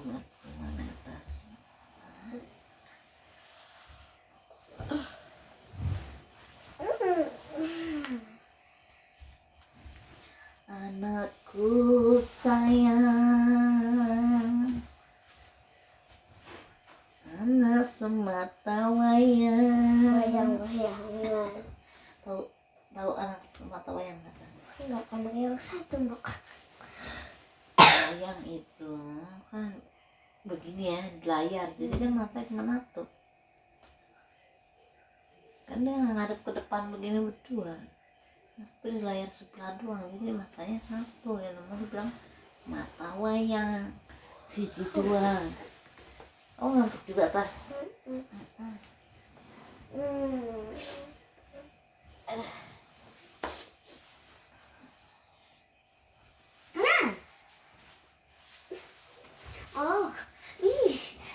banget gimana atas. Anakku sayang, anak semata wayang. Tahu anak semata wayang nggak? Enggak, anak yang satu mbak. Wayang itu kan begini ya, di layar, jadi kan mata kemana tuh? Kan dia ngadep ke depan begini berdua, tapi di layar sebelah doang, jadi matanya satu ya, namanya bilang mata wayang siji dua. Oh ngantuk juga atas. Oh, ih.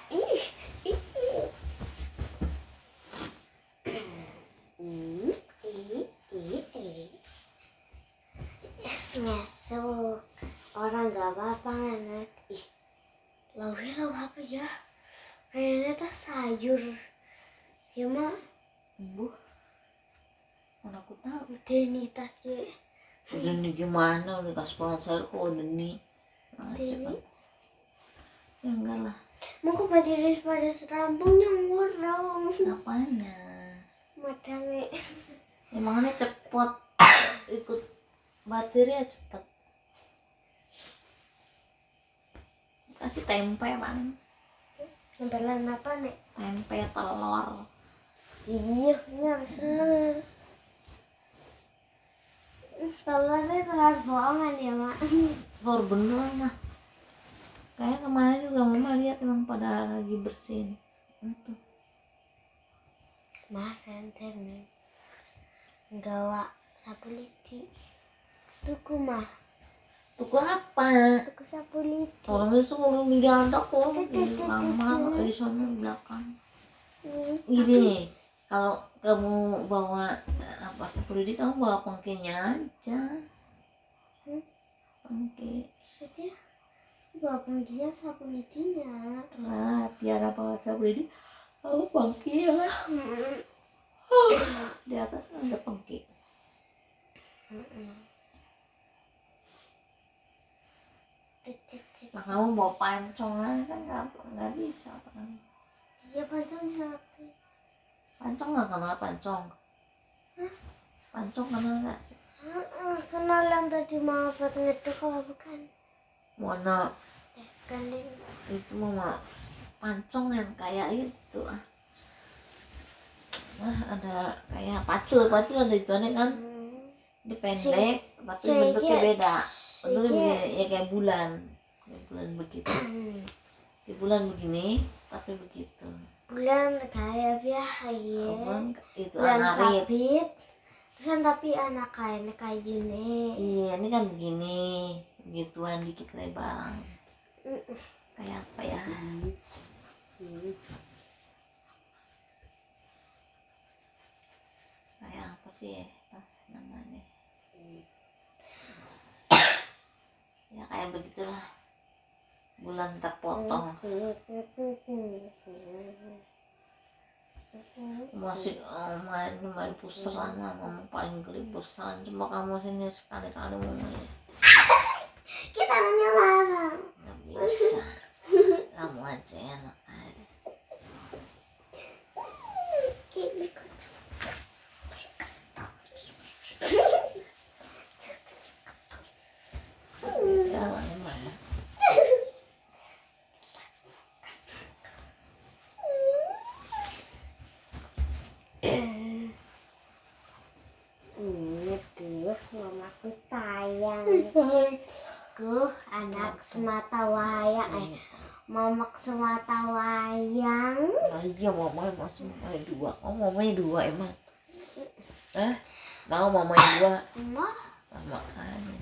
Masuk. Orang gak apa-apa anak. Ih, lau apa ya? Kayaknya tuh sayur. Ya mah, Bu, mana aku tahu. Deni tadi. Deni gimana? Udah kasih banget sayur kok Deni. Deni. Ya enggak lah. Mau ke badiris pada serambungnya ngorong. Apanya? Madame. Emangnya cepet ikut baterainya cepet. Kasih tempe bang. Tempelan apa nek? Tempe telur. Iya, harus seneng. Telurnya telur bohongan ya mak. Telur bener mah. Kayak kemarin juga mama lihat emang pada lagi bersihin. Itu. Kemarin termen. Gawa sapu lidi. Tuku mah. Tuku apa? Tuku sapu lidi. Orang itu belum diada kok di kamar di sana di belakang. Gini, kalau kamu bawa apa sapu lidi, kamu bawa pengkinya aja. Pengki. Maksudnya bawa pengkinya sapu lidinya. Lah, tiada bawa sapu lidi, kamu pengki ya. Di atas kan ada pengki. Nah, kamu bawa pancong kan nggak bisa kan? Iya pancong siapa? Pancong nggak kenal pancong? Pancong kenal nggak? Kenal yang tadi mama buat ngetuk apa bukan? Mana? Gandeng. Itu mama pancong yang kayak itu ah. Nah ada kayak pacul ada itu kan? Dia pendek tapi bentuknya beda. Bentuknya ya kayak bulan begitu. Di bulan begini tapi begitu. Bulan kayak biasa ya. Bulan itu bulan anarit. Sabit. Terus tapi anak kayak gini. Iya ini kan begini, begituan dikit lebar. Kayak apa ya? Kayak apa sih pas namanya? Ya kayak begitulah. Bulan terpotong. Masih main puseran mama paling geli puseran. Coba kamu sini sekali-kali mau. Kita nanya larang. Nggak bisa. Kamu aja enak aja. Mamaku sayang. Anak semata wayang. Mamak semata wayang. Nah, iya mama masih mamanya dua. Oh mamanya dua emang. Mau mamanya dua. Mah. Nah, makanya.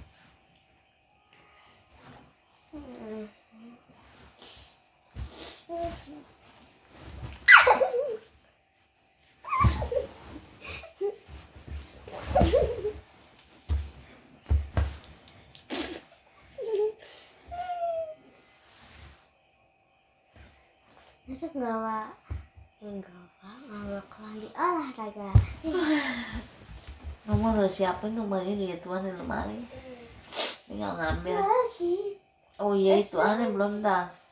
Masa nggak bakalan di olahraga. Kamu udah siapin tuh baju gituan di lemari, tinggal ngambil. Lagi. Oh iya itu aneh belum tas.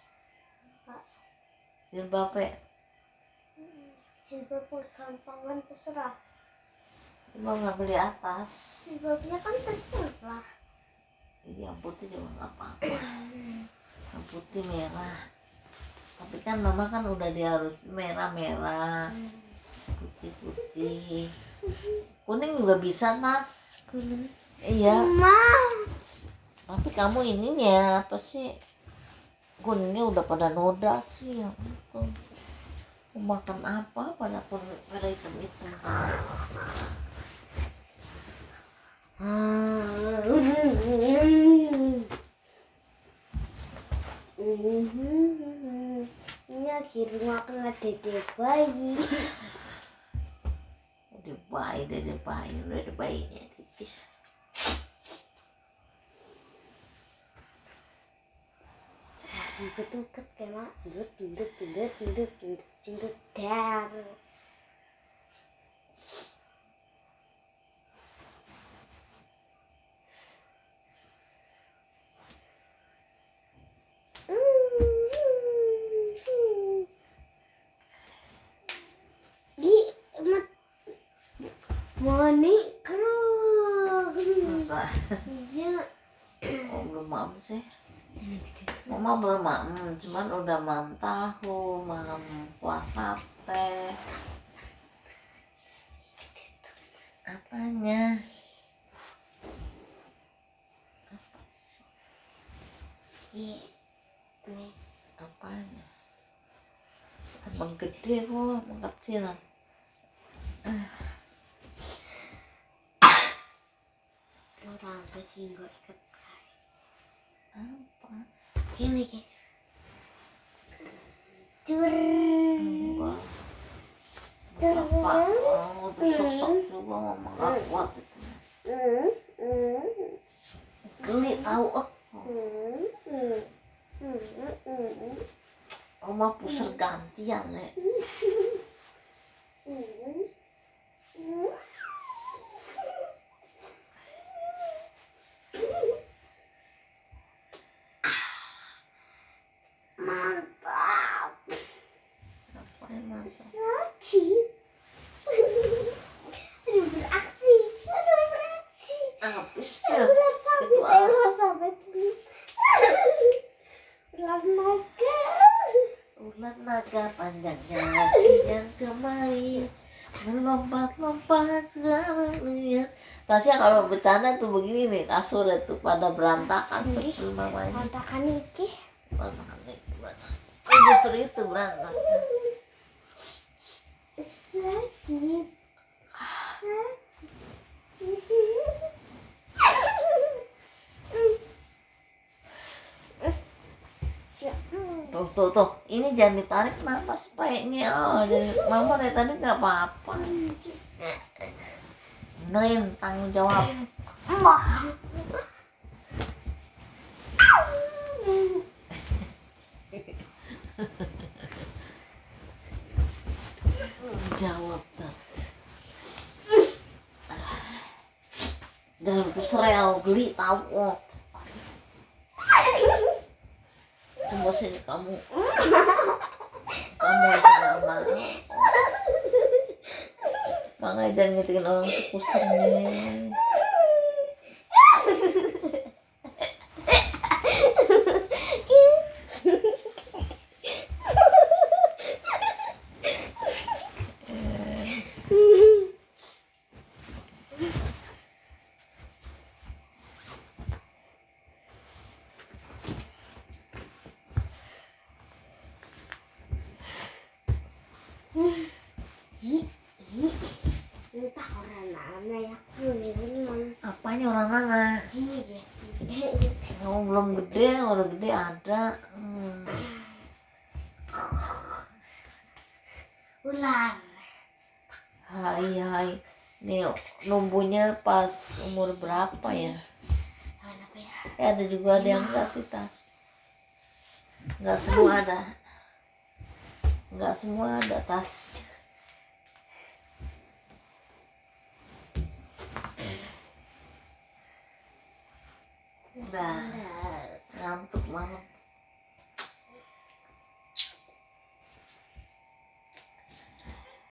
Jilbabnya Jilbab gampang kan terserah. cuma ngambil di atas. Jilbabnya kan terserah. Iya, yang putih juga nggak apa-apa. Yang putih merah. Tapi kan mama kan udah diharus merah-merah, putih-putih. Kuning juga bisa tas. Kuning. Iya. Cuma Tapi kamu ininya apa sih? Kuningnya udah pada noda sih. Ya ampun. Mau makan apa pada pada hitam-hitam. Ini akhirnya makan dede bayi. Dede bayinya tipis. Betul kayak mak, duduk dar. Moni keruk. Masa? Iya. Oh, belum mam sih. Mama belum mam, cuman udah mam tahu, mam kuah sate. Apanya? Iya. Nih. Apanya? Emang gede kok, emang kecil. Orang kesinggung ikat Apa? gini kayak cur. Enggak. Bapak orang udah sosok juga mama gak kuat itu. Geli tahu Oma pusar gantian ya. Mantap. Apa yang masa? Sakit. Aduh beraksi. Habis tuh. Ular sabit, Itu ah. ular sabit. Ular naga. Ular naga panjangnya kian kemari melompat-lompat selalu. Tasya kalau bercanda tuh begini nih, kasur itu pada berantakan sebelum mamanya. Kontakan iki. Berantakan itu berantakan. Justru itu berantakan. Sakit. Tuh, ini jangan ditarik kenapa supaya oh, dari mama dari tadi nggak apa-apa. Benerin tanggung jawab. Jawab tas. Jangan kusrel geli tahu. Tunggu sini kamu jangan mau. Makanya jangan ngetiin orang tuh kusir nih. Entah orang mana ya memang Apanya orang mana? gini ya. Kamu belum gede, kalau gede ada. Ular. Hai. Nih numbuhnya pas umur berapa ya? Apa ya? Ada juga ada yang enggak sih tas. Enggak semua ada. nggak semua ada tas. Udah ngantuk banget.